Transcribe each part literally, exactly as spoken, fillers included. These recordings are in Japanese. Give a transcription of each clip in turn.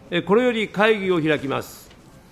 これより会議を開きます。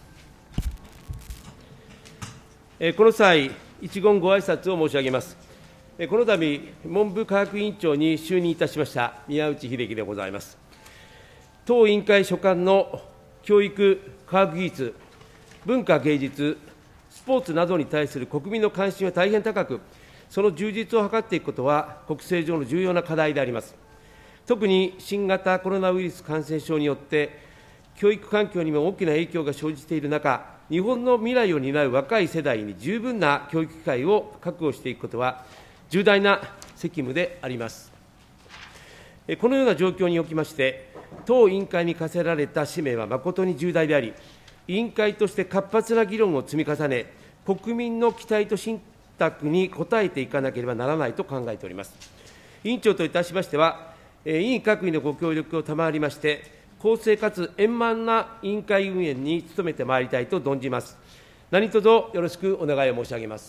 この際、一言ご挨拶を申し上げます。この度、文部科学委員長に就任いたしました宮内秀樹でございます。当委員会所管の教育、科学技術、文化芸術、スポーツなどに対する国民の関心は大変高く、その充実を図っていくことは、国政上の重要な課題であります。特に新型コロナウイルス感染症によって、教育環境にも大きな影響が生じている中、日本の未来を担う若い世代に十分な教育機会を確保していくことは、重大な責務であります。このような状況におきまして、当委員会に課せられた使命は誠に重大であり、委員会として活発な議論を積み重ね、国民の期待と信託に応えていかなければならないと考えております。委員長といたしましては、委員各位のご協力を賜りまして、公正かつ円満な委員会運営に努めてまいりたいと存じます。何卒よろしくお願いを申し上げます。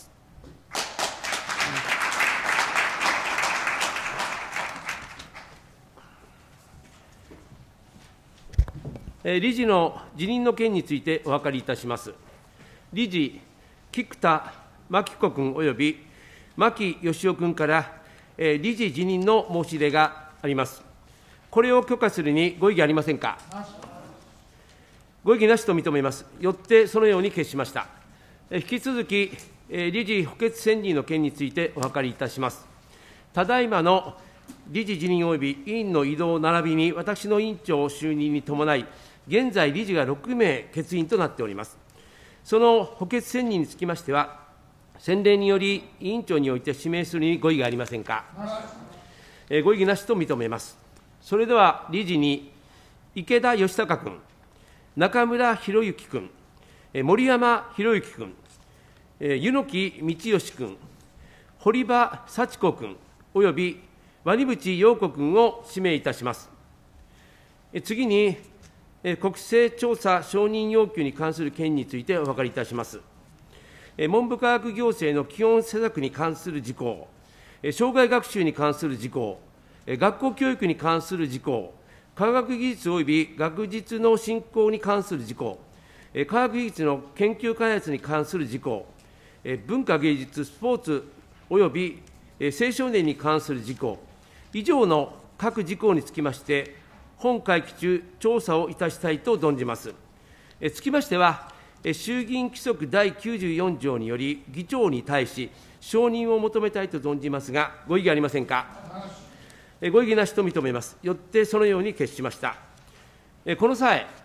理事の辞任の件についてお諮りいたします。理事、菊田真紀子君および牧義夫君から理事辞任の申し入れがあります。これを許可するにご異議ありませんか。ご異議なしと認めます。よってそのように決しました。引き続き、理事補欠選任の件についてお諮りいたします。ただいまの理事辞任および委員の異動並びに私の委員長就任に伴い、現在、理事がろくめい欠員となっております。その補欠選任につきましては、先例により委員長において指名するにご異議ありませんか。ご異議なしと認めます。それでは理事に池田義孝君、中村博之君、森山博之君、柚木道義君、堀場幸子君および鰐淵洋子君を指名いたします。次に、国政調査承認要求に関する件についてお諮りいたします。文部科学行政の基本施策に関する事項、障害学習に関する事項、学校教育に関する事項、科学技術および学術の振興に関する事項、科学技術の研究開発に関する事項、文化芸術、スポーツおよび青少年に関する事項、以上の各事項につきまして、本会期中、調査をいたしたいと存じます。つきましては、衆議院規則第きゅうじゅうよん条により、議長に対し、承認を求めたいと存じますが、ご異議ありませんか。ご異議なしと認めます。よってそのように決しました。この際、